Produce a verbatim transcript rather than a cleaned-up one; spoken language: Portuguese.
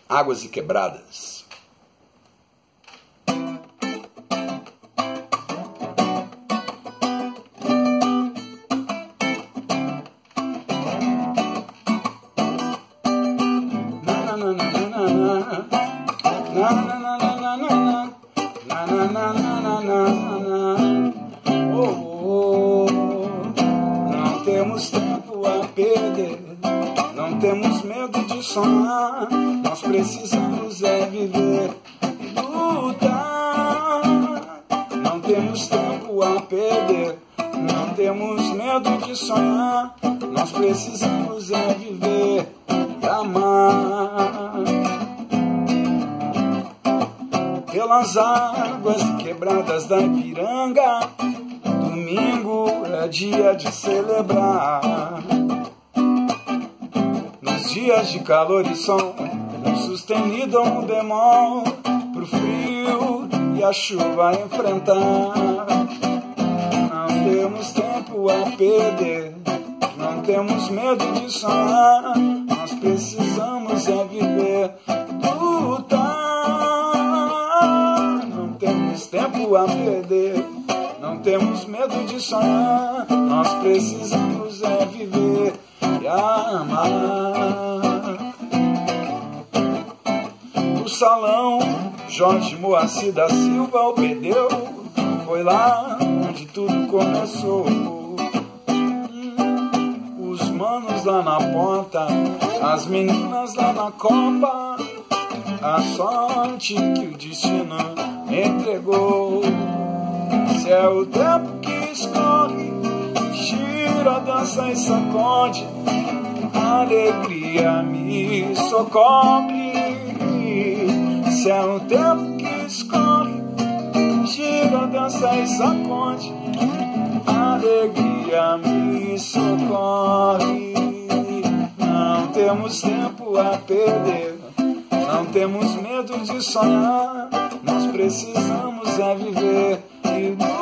Águas e Quebradas. Não temos tempo a perder, não temos medo de sonhar, nós precisamos é viver e lutar. Não temos tempo a perder, não temos medo de sonhar, nós precisamos é viver e amar. Pelas águas quebradas da Ipiranga, domingo é dia de celebrar. Nos dias de calor e sol, um sustenido um bemol, pro frio e a chuva enfrentar. Não temos tempo a perder, não temos medo de sonhar, nós precisamos é viver, lutar. Não temos tempo a perder, não temos medo de sonhar, nós precisamos é viver e amar. No salão, Jorge Moacir da Silva, o Pedeu, foi lá onde tudo começou. Os manos lá na porta, as meninas lá na copa, a sorte que o destino entregou. Se é o tempo que escorre, gira, dança e sacode, a alegria me socorre. Se é o tempo que escorre, gira, dança e sacode, a alegria me socorre. Não temos tempo a perder, não temos medo de sonhar, nós precisamos é viver e